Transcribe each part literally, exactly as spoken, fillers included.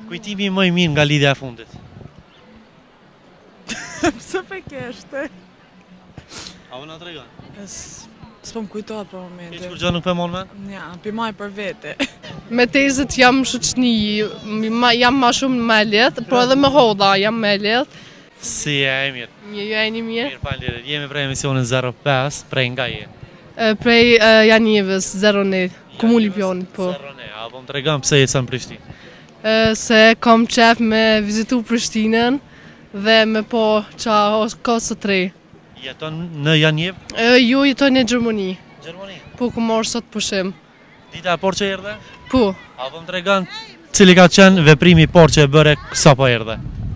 Kujtimi më i mirë nga lidhja e fundit. Pse pe keshte? A më na tregon? S'po më kujtohet për momentin. Keq kur gjë nuk po mon mend? Ja, pimaj për vete. Me tezët jam shoqni, jam ma shumë me lehtë, por edhe me hodha jam me lehtë. Si e e mirë? Mirë, ju e një mirë? Mirë, faleminderit. Jemi prej emisionin zero pesë, prej nga je? Prej Janjevës, zero një, Komuni Pionit, po. Zero një, a po më tregon pse je sa në Prishtinë? Se kam qef me vizitu Prishtinën dhe me po qa ka së tre. Jeton në Janjev? Ju jetoj në Gjermani. Gjermani? Po, ku marrë sot pushim. Dita e Porçë erdhe? Po. A po më tregon cili ka qenë veprimi i Porçë e bëre sa po erdhe?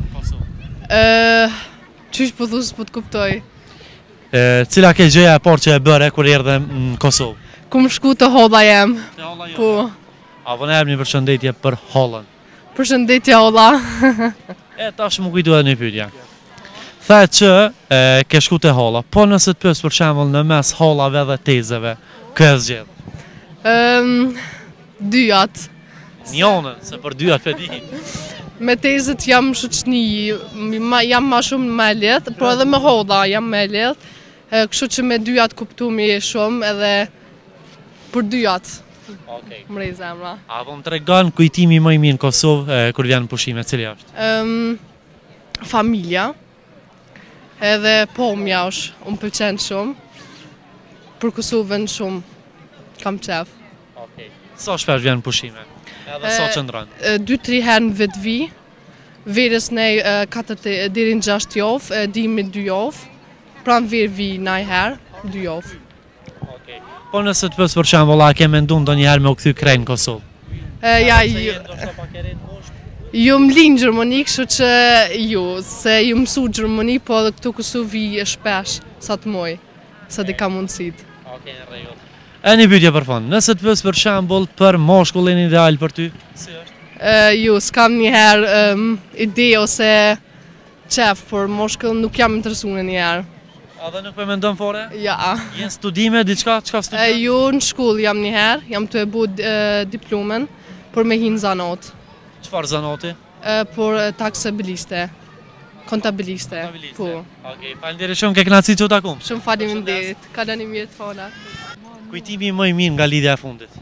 Qysh po thus po të kuptoj? Cila ke gjëja e Porçë e bëre kur erdhe në Kosovë? Ku më shku të hodha jem. Te holla jote? Po. A po na jep një përshëndetje për hollën? Përshëndetje holla. E tash më kujtohet një pyetje. Tha që e, ke shku te holla, po nëse të pyes për shembull në mes hollave dhe tezeve, kë e zgjedh? Um, dyjat. Njonën, se për dyjat pe di. Me tezët jam shoqni, jam ma shumë me lehtë, por edhe me hodha jam me lehtë. Kështu që me dyjat kuptumi shumë edhe për dyjat. Okej. Mrej zemra. A po më tregon kujtimi më i mirë në Kosovë e, kur vjen në pushime, cili është? Um, familja. Edhe pomja është, unë pëlqen shumë. Për Kosovën shumë kam qef. Okej. Sa shpesh vjen në pushime? Edhe sa qëndron? dy tri herë në vit vi. Verës nej katër deri në gjashtë javë, dimri dy javë. Pran verë vi naj herë, dy javë. Okej. Po nëse të pyes për shembull, a ke menduar ndonjëherë me u kthy krejt në Kosovë? Ja, ju ju më linë Gjermani, kështu që ju, se ju mësu Gjermani, po edhe këtu Kosovë vi shpesh, sa të moj, sa di ka mundësit. Okej, në rregull. E një pyetje për fund, nëse të pyes për shembull për moshkullin ideal për ty, si është? Ju, s'kam njëherë um, ide ose qef, por moshkull nuk jam interesuar njëherë. A dhe nuk po mendon fore? Ja. Jen studime, diçka, çka studion? Ju në shkollë jam njëherë, jam të e bu diplomen, por me hinë zanot. Çfarë zanoti? Por taksabiliste, kontabiliste. Po. Okej, faleminderit shumë, ke kënaqësi që u takum. Shumë faleminderit, ka dani mirë të fona. Kujtimi më i mirë nga lidhja e fundit.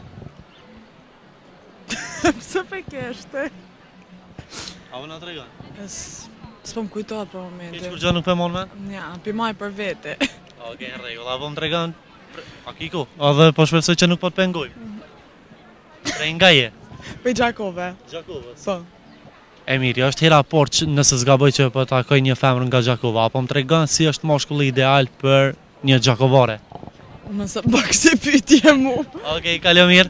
Pse pe keshte? A më na tregon? S'po më kujtohet për momentin. Keq kur gjë nuk po mon mend? Ja, pimaj për vete. Okej, në rregull, a po më tregon? A kiko? A dhe po shpresoj që nuk po të pengoj. Prej nga je? Pe Gjakove. Gjakovës. Po. E mirë, është hera Porçë nëse zgaboj që po takoj një femër nga Gjakova, apo më tregon si është moshkulli ideal për një gjakovare? Mëse pak se pyetje mu. Okej, kalo mirë.